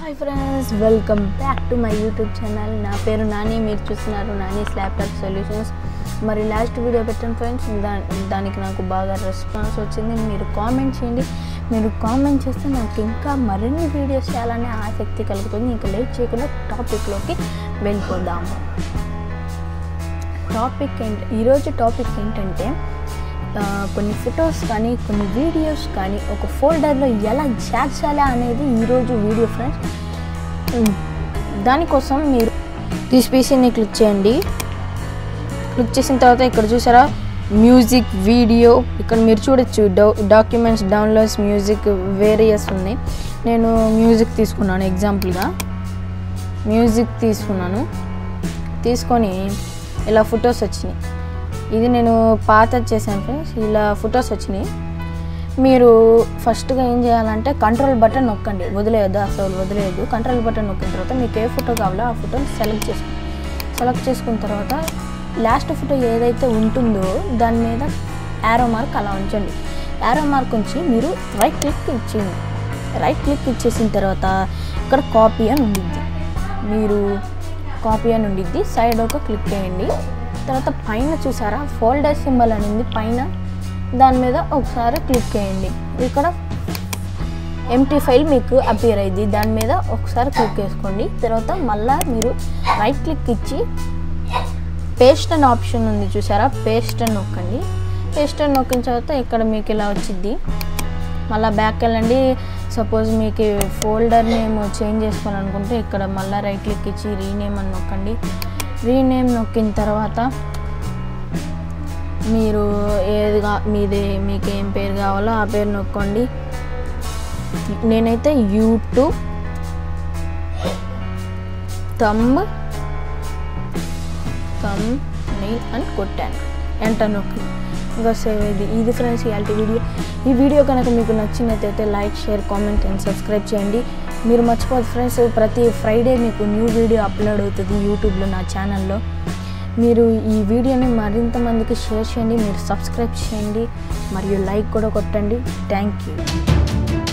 Hi friends, welcome back to my YouTube channel. నా పేరు నాని, మీరు చూస్తున్నారు నానీస్ ల్యాప్టాప్ సొల్యూషన్స్. మరి లాస్ట్ వీడియో పెట్టాను ఫ్రెండ్స్, దానికి నాకు బాగా రెస్పాన్స్ వచ్చింది. మీరు కామెంట్ చేయండి. మీరు కామెంట్ చేస్తే నాకు ఇంకా మరిన్ని వీడియోస్ చేయాలనే ఆసక్తి కలుగుతుంది. ఇంకా లేట్ చేయకుండా టాపిక్లోకి వెళ్ళిపోదాము. ఈరోజు టాపిక్ ఏంటంటే కొన్ని ఫొటోస్ కానీ కొన్ని వీడియోస్ కానీ ఒక ఫోల్డర్లో ఎలా చేర్చాలి అనేది ఈరోజు వీడియో ఫ్రెండ్స్. దానికోసం మీరు పీసీని క్లిక్ చేయండి. క్లిక్ చేసిన తర్వాత ఇక్కడ చూసారా మ్యూజిక్, వీడియో, ఇక్కడ మీరు చూడొచ్చు డాక్యుమెంట్స్, డౌన్లోడ్స్, మ్యూజిక్, వేరియస్ ఉన్నాయి. నేను మ్యూజిక్ తీసుకున్నాను. ఎగ్జాంపుల్గా మ్యూజిక్ తీసుకొని ఇలా ఫొటోస్ వచ్చినాయి. ఇది నేను పాత చేశాను ఫ్రెండ్స్. ఇలా ఫొటోస్ వచ్చినాయి. మీరు ఫస్ట్గా ఏం చేయాలంటే కంట్రోల్ బటన్ నొక్కండి. వదిలేయద్దు. కంట్రోల్ బటన్ నొక్కిన తర్వాత మీకు ఏ ఫోటో కావాలో ఆ ఫోటోని సెలెక్ట్ చేసుకున్న తర్వాత లాస్ట్ ఫోటో ఏదైతే ఉంటుందో దాని మీద యారో మార్క్ అలా ఉంచండి. యారో మార్క్ ఉంచి మీరు రైట్ క్లిక్ ఇచ్చేసిన తర్వాత ఇక్కడ కాపీ అని ఉండిద్ది. సైడ్ ఒక క్లిక్ చేయండి. తర్వాత పైన చూసారా ఫోల్డర్ సింబల్ అనేది పైన, దాని మీద ఒకసారి క్లిక్ చేయండి. ఇక్కడ ఎంటీ ఫైల్ మీకు అపియర్ అయింది. దాని మీద ఒకసారి క్లిక్ చేసుకోండి. తర్వాత మళ్ళీ మీరు రైట్ క్లిక్ ఇచ్చి పేస్ట్ అనే ఆప్షన్ ఉంది చూసారా, పేస్ట్ అని నొక్కండి. పేస్ట్ అని నొక్కిన తర్వాత ఇక్కడ మీకు ఇలా వచ్చింది. మళ్ళీ బ్యాక్ వెళ్ళండి. సపోజ్ మీకు ఫోల్డర్ నేమ్ చేంజ్ చేసుకోవాలనుకుంటే ఇక్కడ మళ్ళీ రైట్ క్లిక్ ఇచ్చి రీనేమ్ అని నొక్కండి. రీనేమ్ నొక్కిన తర్వాత మీరు మీకు ఏం పేరు కావాలో ఆ పేరు నొక్కండి. నేనైతే యూట్యూబ్ థంబ్నెయిల్ అని కొట్టాను. ఎంటర్ నొక్కి ఇంకా సేవ్ అయ్యింది. ఇది ఫ్రెండ్స్ ఇవాల్టి వీడియో. ఈ వీడియో కనుక మీకు నచ్చినట్లయితే like, share, comment and subscribe చేయండి. మీరు మర్చిపోదు ఫ్రెండ్స్, ప్రతి ఫ్రైడే మీకు న్యూ వీడియో అప్లోడ్ అవుతుంది యూట్యూబ్లో, నా ఛానల్లో. మీరు ఈ వీడియోని మరింత మందికి షేర్ చేయండి, మీరు సబ్స్క్రైబ్ చేయండి మరియు లైక్ కూడా కొట్టండి. Thank you.